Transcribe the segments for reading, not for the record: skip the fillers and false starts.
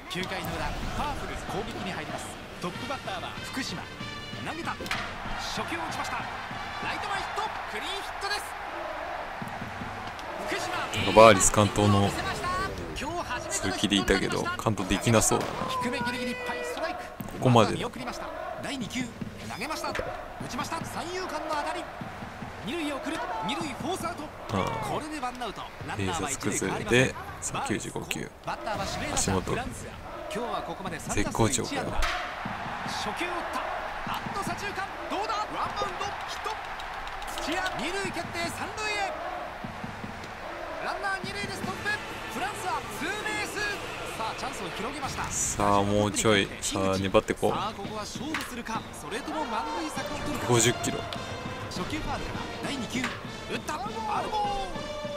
9回の裏パワフル攻撃に入ります。トップバッターは福島。投げた。初球を打ちました。ライト前ヒット。クリーンヒットです。福島バーリス関東の鈴木でいたけど関東できなそうだな。 低めギリギリいっぱいストライク。 ここまで見送りました。第2球投げました。打ちました。三遊間の当たり。二塁へ送る。二塁フォースアウト。これでワンアウト。ランナーは一塁変わりません。 で95球。 バッターは指名打者足元フランス。今日はここまで3 絶好調かよ。 初球打った。あっと左中間どうだ。ワンバウンドヒット。土屋二塁蹴って三塁へ。ランナー二塁でストップ。フランスはツーベース。さあチャンスを広げました。 さあもうちょい。さあ粘ってこう。 さあここは勝負するか、それとも満塁策を取るか。 50キロ。 初球ファウルから第2球打った。アルボー。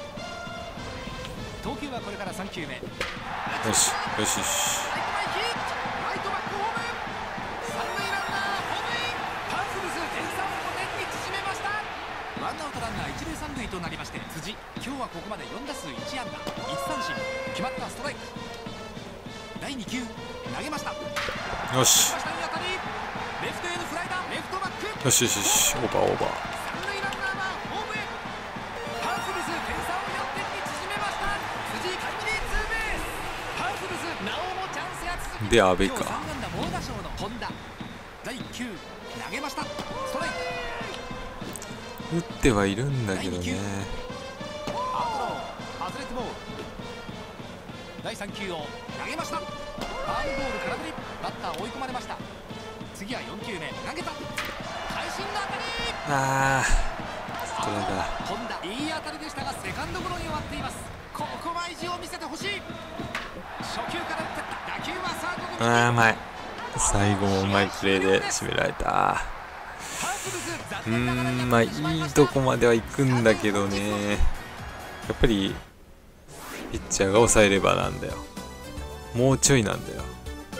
投球はこれから3球目。 よしよしよし。 ライト前ヒット。ライトバックホーム。三塁ランナーホームイン。パンフルズ点差を5点に縮めました。ワンアウトランナー一塁三塁となりまして、辻今日はここまで4打数1安打1三振。決まったストライク。第2球投げました。 よし下に当たり。レフトへのフライだ。レフトバック。 よしよしよし。オーバーオーバー。 三塁ランナーはホームへ。パンフルズ点差を4点に縮めました。辻タイムリーツーベース。パンフルズなおもチャンスが続き、 で阿部か。 今日3安打猛打賞の本田。第1球投げました。ストライク。 打ってはいるんだけどね。 アウトロー外れてボール。第3球を投げました。ファウルボール空振り。バッター追い込まれました。次は4球目投げた。会心の当たり。 ああストライクだ。 本田いい当たりでしたがセカンドゴロに終わっています。ここは意地を見せてほしい。初球から打ってった打球はサードに。 ああうまい。最後もうまいプレーで締められた。まあいいとこまでは行くんだけどね。やっぱりピッチャーが抑えればなんだよ。もうちょいなんだよ。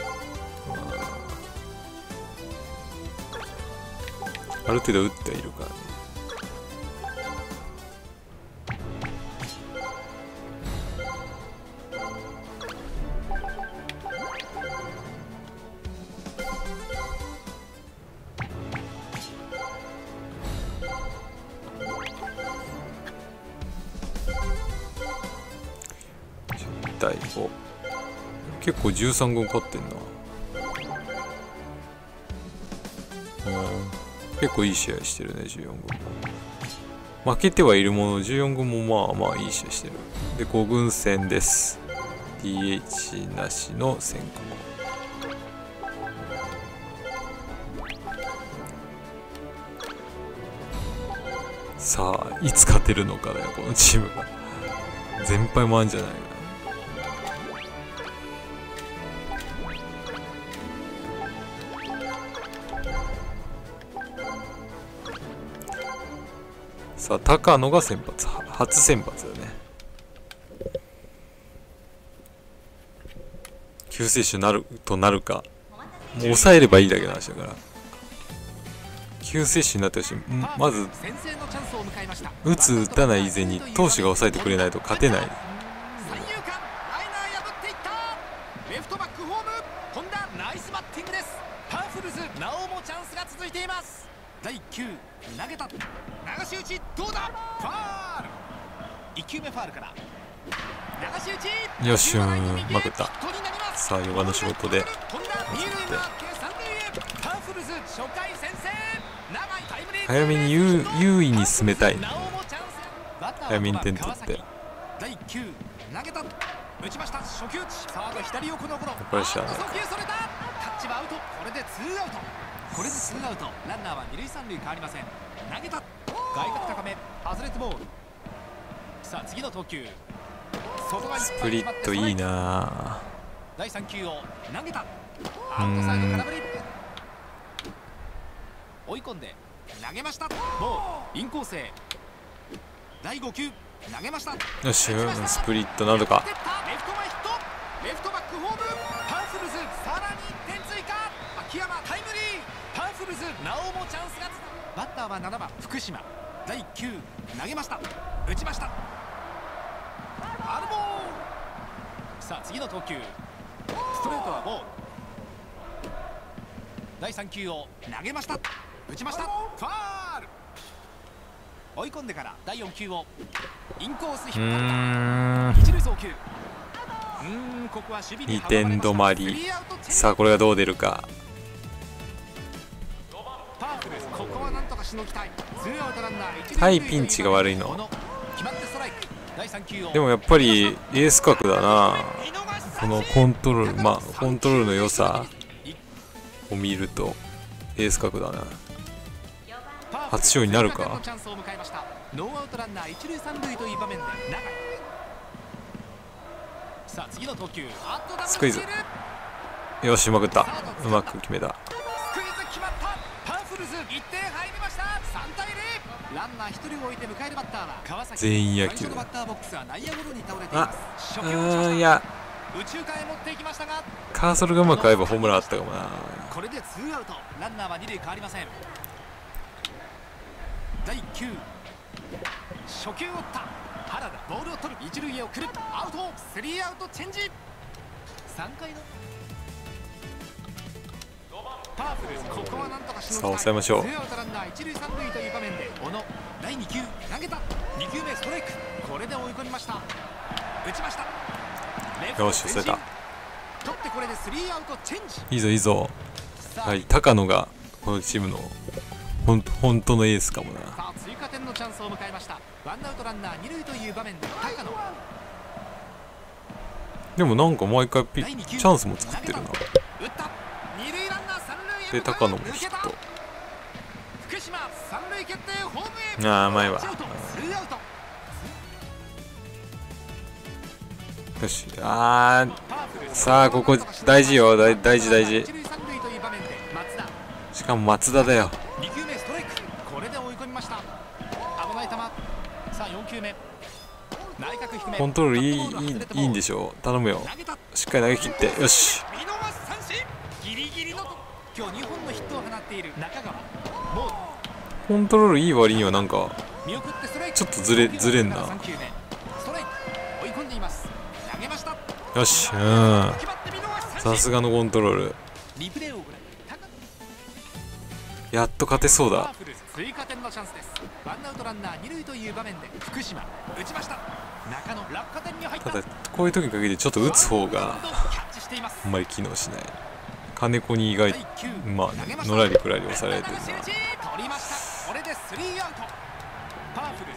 ある程度打ってはいるからね。10対5。結構13軍勝ってんな。結構いい試合してるね、14軍も。負けてはいるもの、14軍もまあまあいい試合してる。で、5軍戦です。DH なしの先行。さあ、いつ勝てるのかだよ、このチームが。全敗もあるんじゃないかな。さあ高野が先発、初先発だね。救世主なるとなるか。もう抑えればいいだけの話だから。救世主になってほしい。まず打つ打たない以前に投手が抑えてくれないと勝てない。 三遊間ライナー破っていった。レフトバックホーム。本田ナイスバッティングです。パンフルズなおもチャンスが続いています。第1球投げた。流し打ちどうだ。ファール。1球目ファールから流し打ち。 よし、まくった。さあ4番の仕事で早めに優位に進めたい。早めに点取って。 第1球投げた。打ちました。初球サード左横のゴロ。 これしゃあない。 送球それた。タッチはアウト。これで2アウト。これで2アウト。ランナーは2塁3塁変わりません。投げた。外角高め外れてボール。さあ次の投球。 スプリットいいな。 第3球を投げた。アウトサイド空振り。追い込んで投げました。ボールインコースへ。第5球投げました。 よし、スプリットなどか。 レフト前ヒット。レフトバックホーム。パンフルズさらに1点追加。秋山タイムリー。パンフルズなおもチャンスが。バッターは7番福島。第1球投げました。打ちました。アルボー。さあ次の投球。ストレート第3球を投げました。打ちました。ファール。追い込んでから第4球をインコース引っ張った。一塁送球。ここは守備に 2点止まり。さあこれがどう出るか。 ここはなんとかしのぎたい。 対ピンチが悪いの。でもやっぱりエース格だな。このコントロール、コントロールの良さを見るとエース格だな。初勝利になるか。 ノーアウトランナー一塁三塁という場面で長井。さあ次の投球。 スクイズ。よし、うまくいった。うまく決めた。 スクイズ決まった。パーフルズ1点入りました。3対0。ランナー1人を置いて迎えるバッターは川崎。 全員野球だ。 バッターボックスは内野ゴロに倒れています。 いや右中間へ持っていきましたが、 カーソルがうまく合えばホームランあったかもな。 これで2アウト。ランナーは2塁変わりません。第1球。初球を打った原田。ボールを取る。一塁へ送る。アウト。3アウトチェンジ。3回のパーフルズ。ここはなんとかしのぎたい。 さあ抑えましょう。 2アウトランナー一塁三塁という場面で小野。第2球投げた。2球目ストライク。これで追い込みました。打ちました。 よし、寄せた。 取ってこれで3アウトチェンジ。 いいぞいいぞ。はい、高野がこのチームの本当のエースかもな。 さあ追加点のチャンスを迎えました。ワンアウトランナー二塁という場面で高野。 でもなんか毎回チャンスも作ってるな。 打った。二塁ランナー三塁へ。 で高野もヒット。 福島三塁決定ホームへ。 前は。 ツーアウト。 よし。さあここ大事よ。大事。しかも松田だよ。 2球目ストライク。これで追い込みました。危ない球。さあ4球目。内角低め。 コントロールいいんでしょう。頼むよ。しっかり投げ切って。よし。 見逃し三振。ギリギリの。今日2本のヒットを放っている中川。もうコントロールいい割にはなんかちょっとずれんな。よし、さすがのコントロール。やっと勝てそうだ。 追加点のチャンスです。ワンアウトランナー二塁という場面で福島打ちました。中野落下点に入った。 ただこういう時に限ってちょっと打つ方があんまり機能しない。金子に意外のらりくらり押されてるな。 取りました。これで3アウト。パーフルズ。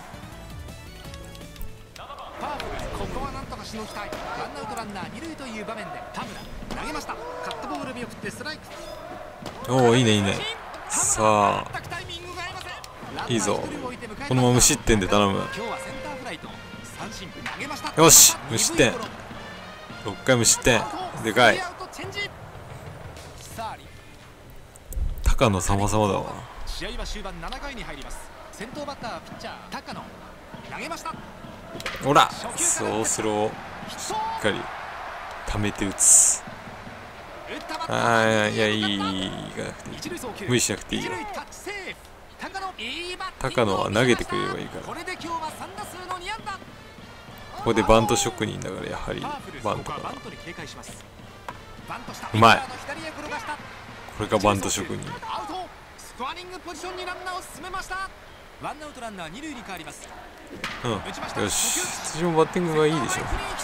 ここはなんとかしのぎたい。ワンアウトランナー二塁という場面で田村投げました。カットボール見送ってストライク。 おお、いいね。さあいいぞ。このまま無失点で頼む。よし、無失点。6回無失点。でかい。高野様々だわ。 試合は終盤7回に入ります。先頭バッターはピッチャー高野投げました。 ほら、そうスローしっかり溜めて打つ。いや、いい無理しなくていいよ。高野は投げてくれればいいから。ここでバント職人だから、やはりバントかな。うまい。これがバント職人。 スコアリングポジションにランナーを進めました。ワンアウトランナー二塁に変わります。 よし、辻もバッティングがいいでしょ。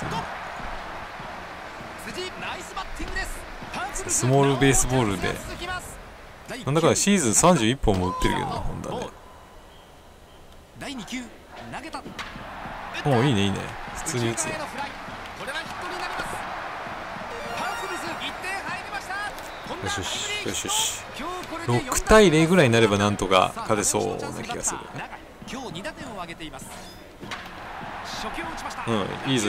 スモールベースボールでなんだかシーズン31本も打ってるけどな、ホンダね。おお、いいね。普通に打つね。よし。6対0ぐらいになればなんとか勝てそうな気がする。いいぞ。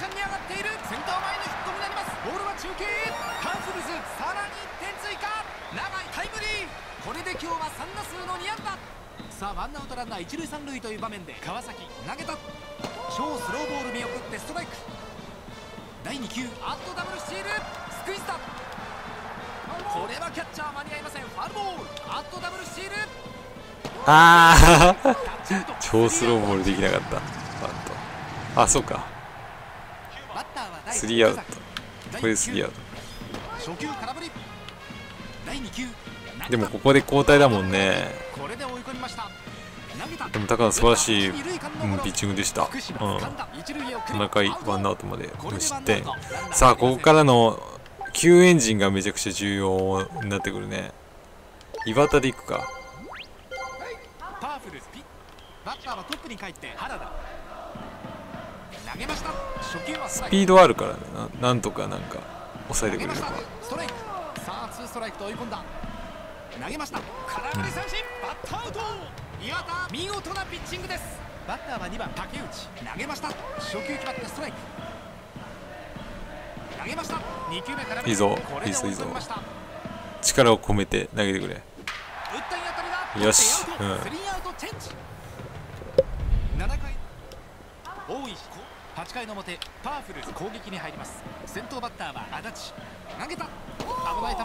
これで今日は3打数の2安打。さあワンアウトランナー一塁三塁という場面で川崎投げた。超スローボール見送ってストライク。第2球アットダブルスチール。スクイズだ。これはキャッチャー間に合いません。ファウルボール。アットダブルスチール。超スローボールできなかった。バント。そうか。3アウト。これで3アウト。初球空振り。 でもここで交代だもんね。 これで追い込みました。 でも高野素晴らしい、ピッチングでした。7回ワンアウトまで無失点。さあここからの救援陣がめちゃくちゃ重要になってくるね。岩田でいくか。 パワフルバッターはトップに帰って原田投げました。初球はスピードあるからね、なんとかなんか抑えてくれれば。 ストライク。さあツーストライクと追い込んだ。投げました。空振り三振。バッターアウト。岩田見事なピッチングです。バッターは2番竹内投げました。初球決まってストライク。投げました。2球目からいいぞいいぞいいぞ。力を込めて投げてくれ。よし、 スリーアウトチェンジ。7回大石8回の表パワフル攻撃に入ります。先頭バッターは足立投げた。危ない球。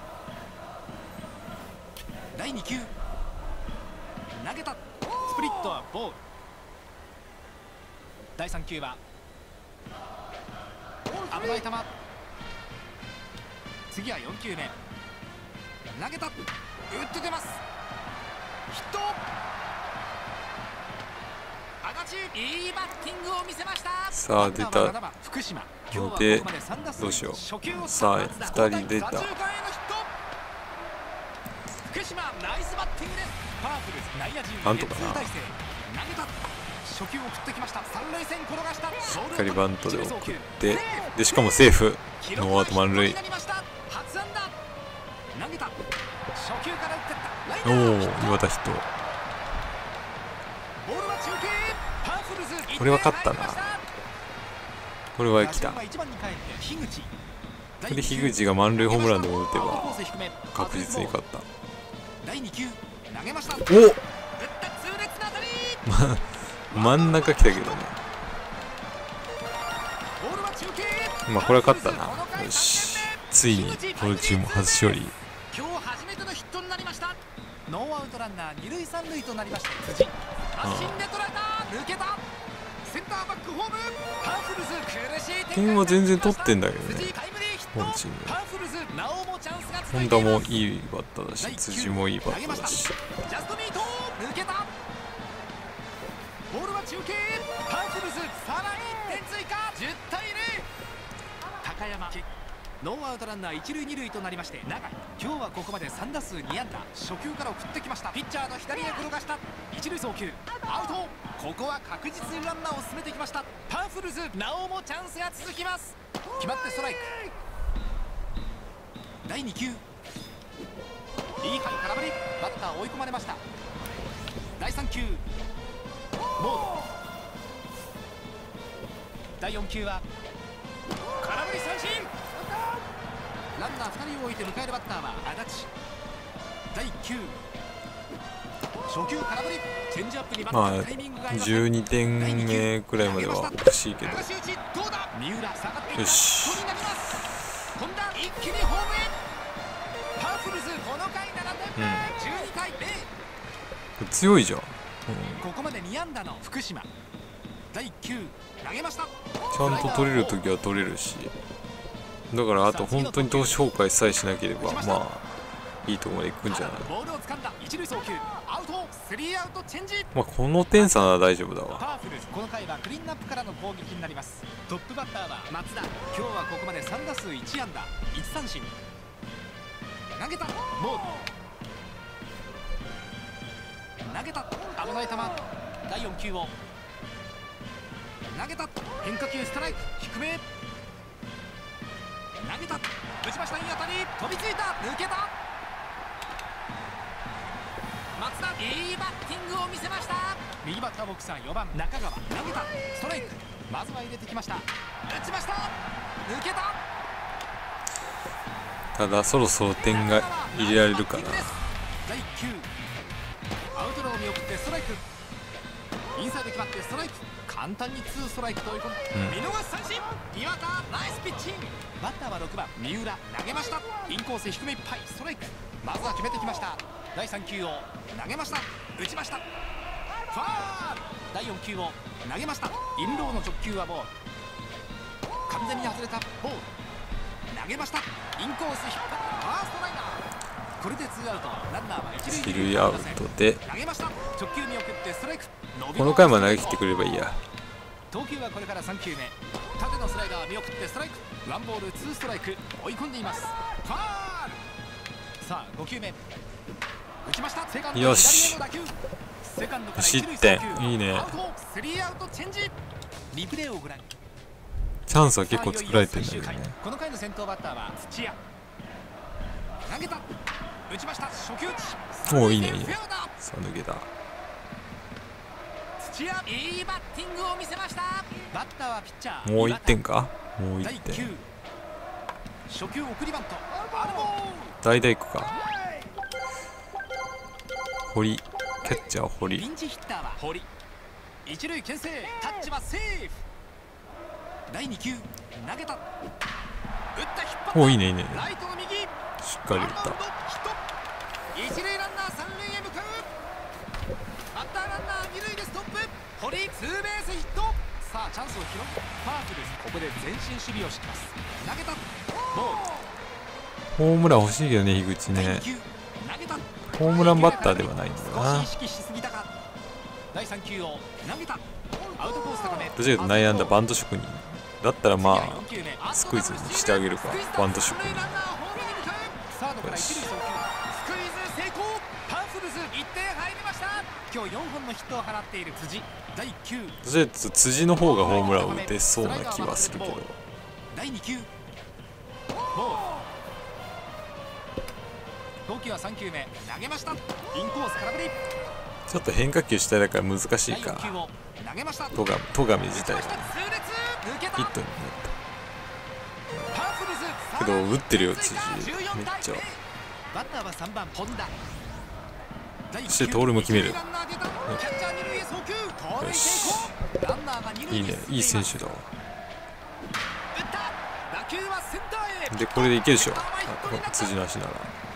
第2球投げた。スプリットはボール。第3球は危ない球。次は4球目投げた。打って出ます。ヒット。足立いいバッティングを見せました。 さあ出たのでどうしよう。さあ2人出た。 福島ナイスバッティングです。パワフル内野陣なんとかな。 投げた。初球を振ってきました。三塁線転がした。しっかりバントで送ってでしかもセーフ。ノーアウト満塁。おお岩田ヒット。これは勝ったな。これは来た。これで樋口が満塁ホームランでも打てば確実に勝った。お真ん中来たけどね。まあこれは勝ったな。よしついにこのチーム初勝利。 今日初めてのヒットになりました。ノーアウトランナー2塁3塁となりました。辻発進で捉えた。抜けた。センターバックホーム。パワフルズ苦しい。 点は全然取ってんだけどね。このチーム本田もいいバッターだし辻もいいバッターだし。 ジャストミート抜けた。ボールは中継。パワフルズさらに1点追加。10対0。高山ノーアウトランナー1塁2塁となりまして永井今日はここまで3打数2安打。初球から送ってきました。ピッチャーの左へ転がした。一塁送球アウト。ここは確実にランナーを進めてきました。パワフルズなおもチャンスが続きます。決まってストライク。第2球いい空振り。バッター追い込まれました。第3球ボール。第4球は空振り三振。ランナー2人を置いて迎えるバッターは足立。第1球初球空振り。チェンジアップにバッターのタイミングが合いません。 12点目くらいまでは欲しいけど。よし今度は一気にホームへ。パワフルズこの回7点目。12対0。 強いじゃん。 ここまで2安打の福島。第1球投げました。 ちゃんと取れるときは取れるし、だからあと本当に投手崩壊さえしなければまあいいところまで行くんじゃない。 ボールを掴んだ一塁送球アウト。スリーアウトチェンジ。 まあこの点差なら大丈夫だわ。 パワフルズこの回はクリーンアップからの攻撃になります。トップバッターは松田。今日はここまで3打数1安打1三振。投げたボール。投げた危ない球。第4球を投げた。変化球ストライク低め。投げた打ちました。いい当たり飛びついた抜けた。松田いいバッティングを見せました。右バッターボックスは4番中川。投げたストライク。まずは入れてきました。打ちました抜けた。 ただそろそろ点が入れられるかな。 第1球アウトロー見送ってストライク。インサイド決まってストライク。簡単に2ストライクと追い込む。見逃し三振。岩田ナイスピッチング。バッターは6番三浦投げました。インコース低めいっぱいストライク。まずは決めてきました。第3球を投げました。打ちました。ファール。第4球を投げました。インローの直球はボール。完全に外れたボール。投げました。インコース引っ張ってファーストライナー。 これで2アウト、ランナーは一塁アウトで投げました。直球見送ってストライク。 この回も投げ切ってくれればいいや。 投球はこれから3球目。縦のスライダー見送ってストライク。ワンボール2ストライク。追い込んでいます。ファール。さあ5球目打ちました。セカンドよし、 セカンドから失点いいね。 アウト。スリーアウトチェンジ。リプレイをご覧。 チャンスは結構作られてるんだけどね。 この回の先頭バッターは土屋。投げた。打ちました。初球打ち。 おお、いいねいいね。さあ抜けた。 土屋いいバッティングを見せました。バッターはピッチャー。 もう1点か。もう1点。 初球送りバント。 代打行くか。堀、キャッチャー堀。 ピンチヒッターは堀。一塁牽制。タッチはセーフ。第2球投げた。打った引っ張った。 おお、いいねいいね。 ライトの右。 しっかり打った。 一塁ランナー三塁へ向かう。バッターランナー二塁でストップ。堀ツーベースヒット。さあチャンスを広げパーフルズ。ここで前進守備を敷きます。投げた。ボール。 ホームラン欲しいけどね、樋口ね。ホームランバッターではないんだな。 第3球を投げた。アウトコース高め。 どちらかというと内野安打バント職人だったら、まあスクイズにしてあげるか。バント職人。 サードから一塁送球。スクイズ成功。パーフルズ1点入りました。今日4本のヒットを放っている辻。第1球。 どちらかというと辻の方がホームランを打てそうな気はするけど。 第2球。ボール。投球は3球目投げました。インコース空振り。 ちょっと変化球主体だから難しいか。戸上自体がヒットになったけど、打ってるよ辻、めっちゃ。 バッターは3番本田。 そして徹も決める。よし、いいね、いい選手だわ。でこれでいけるでしょ、辻の足なら。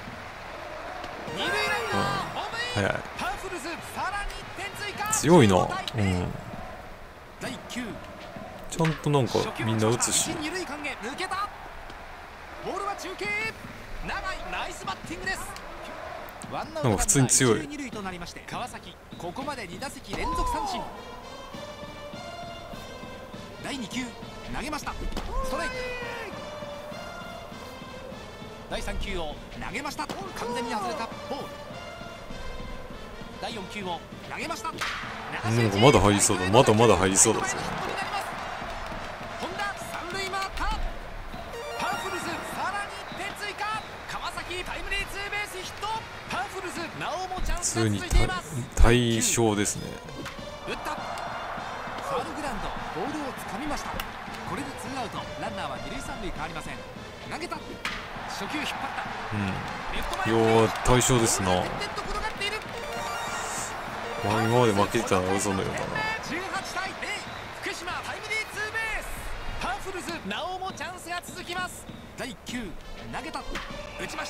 早い、強いな。うん、ちゃんとなんかみんな打つし。なんか普通に強い。 川崎ここまで2打席連続三振。第2球投げました。ストライク。第3球を投げました。完全に外れたボール。第4球を投げました。 なんかまだ入りそうだ、まだまだ入りそうだぞ。 本田三塁回った。パーフルズさらに1点追加。川崎タイムリーツーベースヒット。パーフルズなおもチャンスが続いています。 対象ですね。 打った。ファウルグラウンドボールをつかみました。これで2アウト、ランナーは2塁3塁変わりません。投げた。初球引っ張った。 よう対象ですな。今まで負けてたのは嘘のようだな。 18対0、福島タイムリーツーベース。パーフルズなおもチャンスが続きます。第1球投げた。打ちました。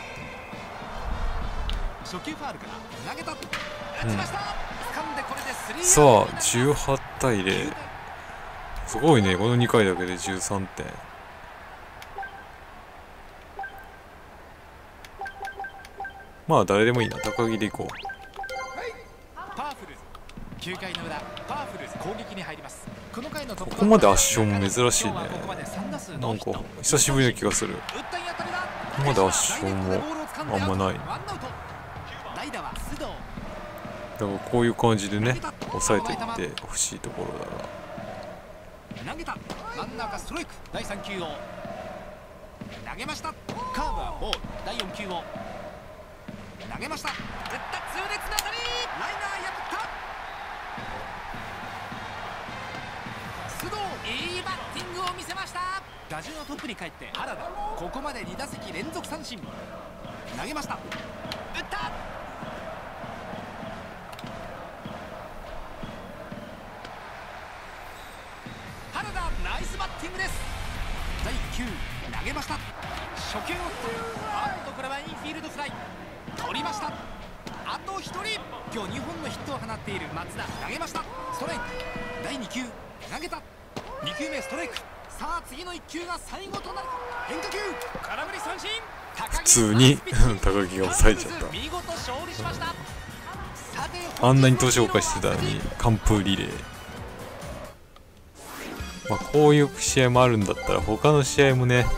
初球ファウルから投げた。打ちました。掴んでこれでスリー。 さあ18対0、すごいね、この2回だけで13点。まあ誰でもいいな、高木でいこう。 パーフルズ9回の裏、パーフルズ攻撃に入ります。この回のここまで圧勝も珍しいね。なんか久しぶりな気がする。ここまで圧勝もあんまない。だからこういう感じでね、抑えていってほしいところだが。 投げた。ランナーがストライク。第3球を投げました。カーブはボール。第4球を投げました。打った痛烈な当たり。ライナー破った。須藤いいバッティングを見せました。打順のトップに帰って原田、ここまで2打席連続三振。投げました。打った。原田ナイスバッティングです。第1球投げました。初球これはインフィールドフライ。取りました。あと1人。今日2本のヒットを放っている松田。投げました。ストライク。第2球投げた。2球目ストライク。さあ次の1球が最後となる。変化球空振り三振。 普通に高木が抑えちゃった。あんなに年を犯してたのに完封リレー。まあこういう試合もあるんだったら他の試合もね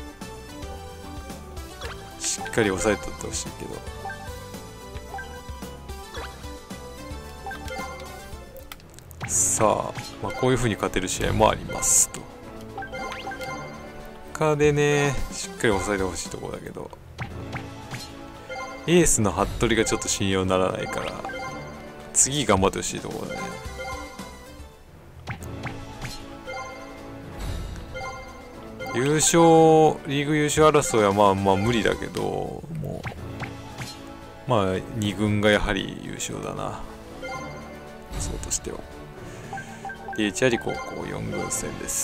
しっかり抑えとってほしいけど。さあ、まあ、こういう風に勝てる試合もありますと。他でねしっかり抑えてほしいところだけど、エースの服部がちょっと信用ならないから次頑張ってほしいところだね。優勝リーグ優勝争いはまあまあ無理だけど、もうまあ2軍がやはり優勝だな、そうとしては。DH あり高校4軍戦です。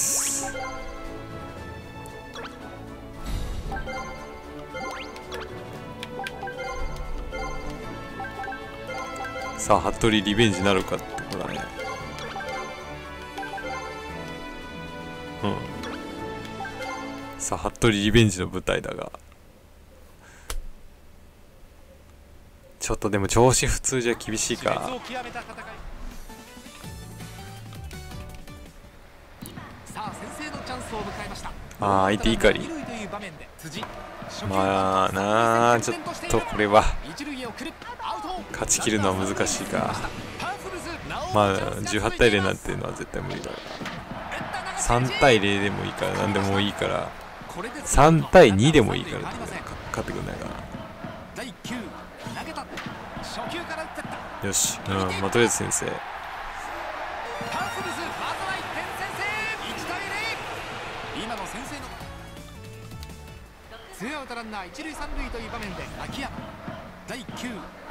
さあ服部リベンジなるかってとこだね。うん。さあ服部リベンジの舞台だが、ちょっとでも調子普通じゃ厳しいか。ああ相手怒り。まあなあちょっとこれは勝ちきるのは難しいか。まあ18対0なんていうのは絶対無理だから、3対0でもいいから何でもいいから3対2でもいいからって勝ってくんないかな。よし、うん、まあとりあえず先生ツーアウトランナー一塁三塁という場面で秋山第9打ち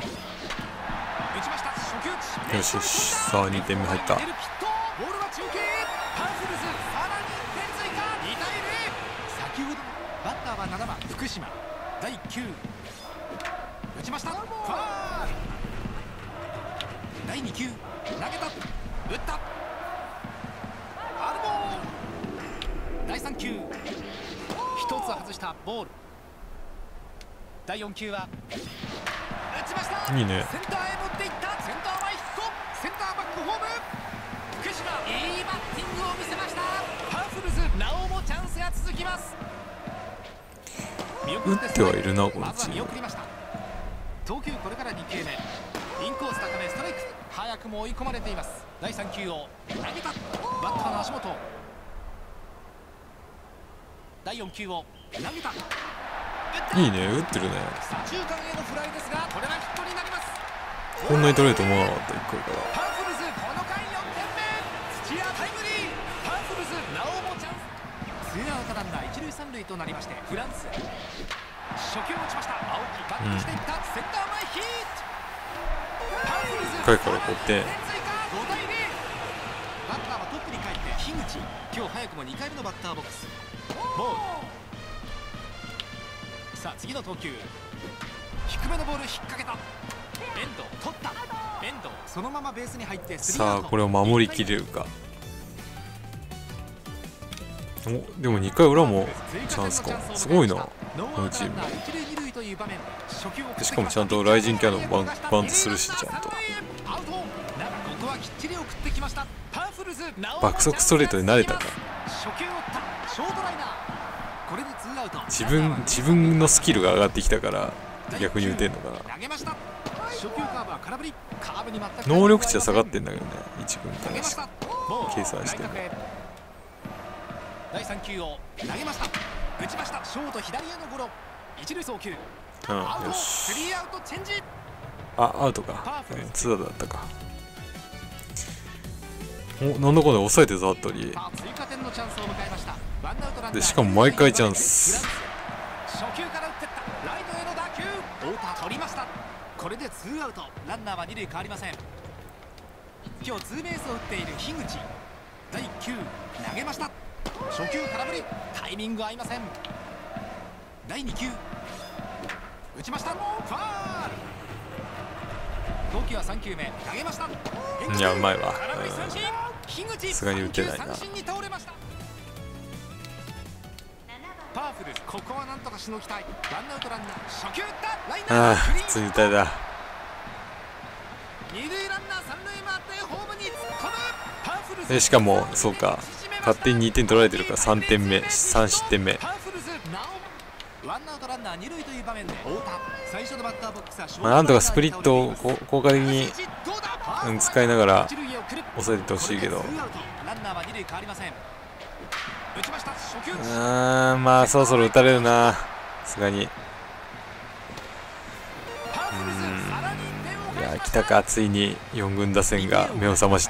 ました。初球打ち。 よしよし、さあ2点目入った。 ボールは中継。パンフルズさらに1点追加。2対0。先ほどバッターは7番福島第9打ちました。ファール。第2球投げた打ったアルボー。第3球一つ外したボール。第4球は打ちました。 いいね。 センターへ持っていった。センター前ヒット。センターバックホーム。福島いいバッティングを見せました。パンフルズなおもチャンスが続きます。 打ってはいるなこのチーム。 投球これから2球目。インコース高めストライク。早くも追い込まれています。第3球を投げた。バッターの足元。第4球を投げた。 いいね、打ってるね。 中間へのフライですが、これはヒットになります。 こんなに取れると思わなかった1回から。 パンフルズこの回4点目。土屋タイムリー。パンフルズなおもチャンス。ツーアウトランナー一塁三塁となりましてフランスへ。初球打ちました。青木バックしていった。センター前ヒット。パンフルズ 1回から5点。 5対0。バッターはトップに帰って樋口。今日早くも2回目のバッターボックス。ボール。さあ次の投球。低めのボール引っ掛けた。遠藤取った。遠藤そのままベースに入ってスリーアウト。 さあこれを守りきれるか。おでも2回裏もチャンスか。すごいなこのチーム。しかもちゃんとライジンキャノンバントするし、ちゃんと爆速ストレートで慣れたか。自分のスキルが上がってきたから逆に打てんのかな。能力値は下がってんだけどね、1軍から計算しても。 第3球を投げました。打ちました。ショート左へのゴロ。一塁送球。 よし。 スリーアウトチェンジ。 あ、アウトか。ツーアウトだったか。お、なんだこれ抑えてざっとり。で、しかも毎回チャンス。 初球から打ってった。ライトへの打球。太田取りました。これでツーアウト。ランナーは2塁変わりません。今日ツーベースを打っている樋口。第1球投げました。初球空振り。タイミング合いません。第2球打ちました。ファール。投球は3球目投げました。 いやうまいわ。さすがに打てないな。 パーフルズここはなんとかしのぎたい。ワンアウトランナー、初球打ったライナー。 ああ普通に打たれた。 二塁ランナー三塁回ってホームに突っ込む。パワフルズでしかもそうか勝手に2点取られてるから3点目3失点目。 パワフルズなおワンアウトランナー二塁という場面で太田最初のバッターボックスはまあ、なんとかスプリットを効果的に、使いながら抑えてほしいけど、まあそろそろ打たれるなさすがに。いや来たかついに4軍打線が目を覚ました。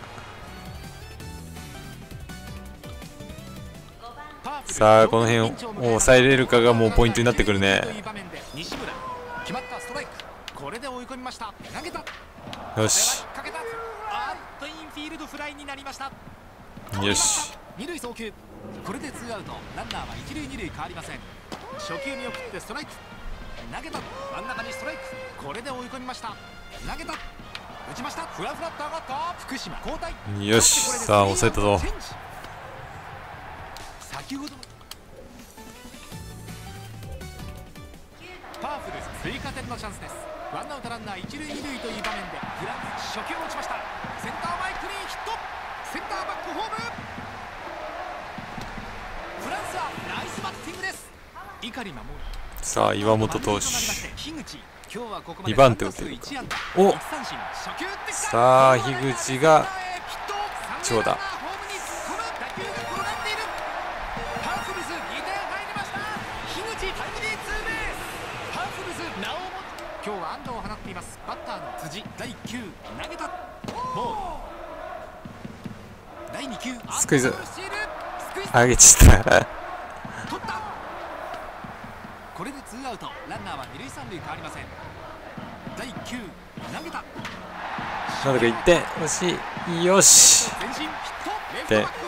さあこの辺を抑えれるかがもうポイントになってくるね。よしよし二塁送球。これでツーアウト。ランナーは一塁二塁変わりません。初球見送ってストライク。投げた真ん中にストライク。これで追い込みました。投げた打ちました。フラフラっと上がった福島交代。 よしさあ抑えたぞ。 先ほどパワフル追加点のチャンスです。ワンアウトランナー一塁二塁という場面でフランス初球を打ちました。センター前クリーンヒット。センターバックホーム。フランスはナイスバッティングです。碇守る。 さあ岩本投手2番手打てるか。おさあ樋口が長打。今日は安打を放っています。バッターの辻第1球投げたボール。第2球スクイズ上げちゃった。これでツーアウト。ランナーは二塁三塁変わりません。第1球投げたなんとか1点惜しい。よしでこ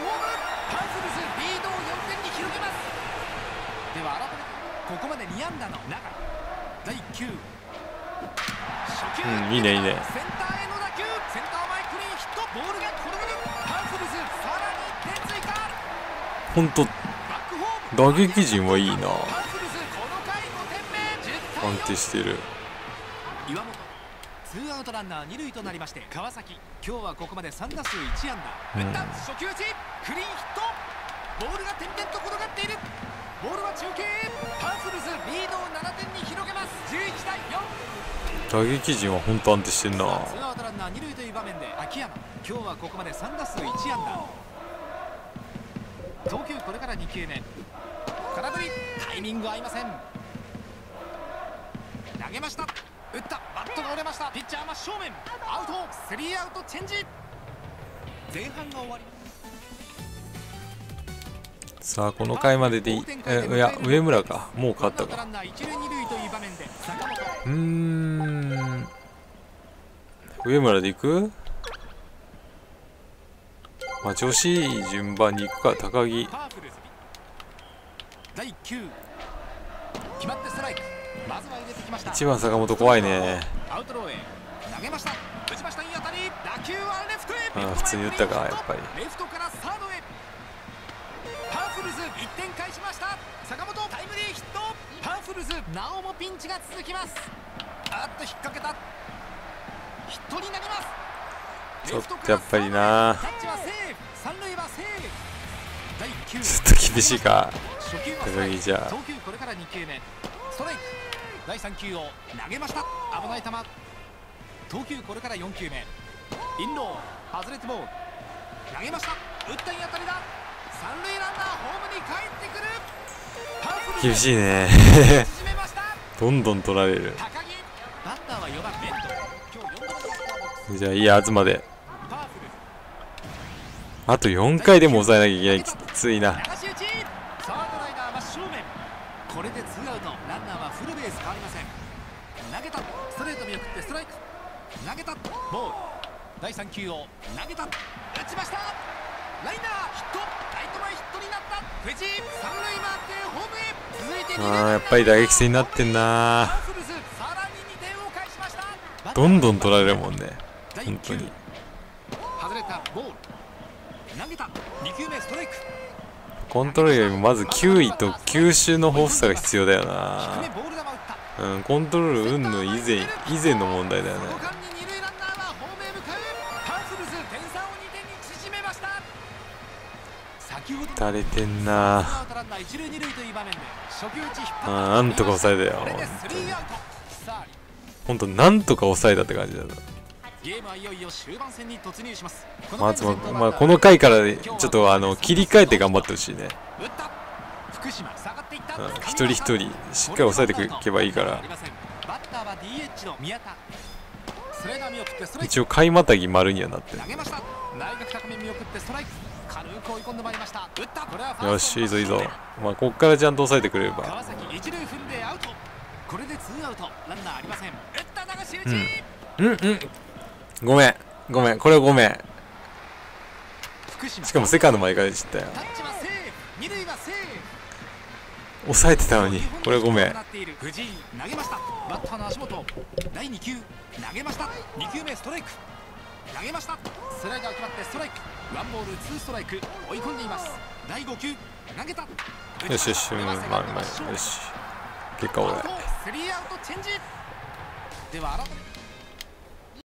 こまで2安打の中第1球いいねいいね。センターへの打球。センター前クリーンヒット。ボールが転がる。パワフルズさらに1点追加。ほんと打撃陣はいいな。安定している。岩本ツーアウトランナー二塁となりまして、川崎今日はここまで3打数1安打。打った初球打ちクリーンヒット。ボールが点々と転がっている。ボールは中継。パワフルズリードを7点に広げます。11対4。打撃陣は本当安定してるな。ツーアウトランナー二塁という場面で秋山今日はここまで3打数1安打。投球これから2球目。空振りタイミング合いません。投げました。打ったバットが折れました。ピッチャー真正面アウト。スリーアウトチェンジ。前半が終わり。さあこの回まででいや上村かもう勝ったか。上村でいく。まあ調子いい順番にいくか。高木第1球決まってストライク。まずは入れてきました。1番坂本怖いね。アウトローへ投げました。打ちました。いい当たり。打球はレフトへ。普通に打ったかやっぱり。レフトからサードへ。パワフルズ1点返しました。坂本タイムリーヒット。パワフルズなおもピンチが続きます。あっと引っ掛けた。ヒットになります。ちょっとやっぱりな。タッチはセーフ。三塁はセーフ。第1球ちょっと厳しいか高木じゃ。投球これから2球目ストライク。第3球を投げました。危ない球。投球これから4球目インロー外れてボール。投げました。打ったいい当たりだ。三塁ランナーホームに帰ってくる。厳しいねどんどん取られる。バッターは4番ベント。じゃあいいや東であと4回でも抑えなきゃいけない。きついな。これでツーアウト。ランナーはフルベース変わりません。投げたストレート見送ってストライク。投げたボール。第3球を投げた打ちました。ライナーヒット。ライト前ヒットになった藤井。三塁回ってホームへ。続いてやっぱり打撃戦になってんな。どんどん取られるもんね本当に。外れたボール。投げた2球目ストライク。 コントロールよりもまず球威と球種の豊富さが必要だよな。コントロール云々以前の問題だよね。打れてんな。なんとか抑えたよ。ほんとなんとか抑えたって感じだな。まあこの回からちょっと切り替えて頑張ってほしいね。一人一人しっかり抑えていけばいいから。一応回またぎ丸にはなってる。よし、いいぞいいぞ。まあこっからちゃんと抑えてくれれば。ごめんごめん、これはごめん。しかもセカンドまで行かれちゃったよ。抑えてたのに、これはごめん。 藤井投げました。バッターの足元。第2球投げました。2球目ストライク投げました。スライダー決まってストライク。ワンボールツーストライク追い込んでいます。第5球投げた。 よしよし、まあよし。結果俺。 スリーアウトチェンジ。では改めて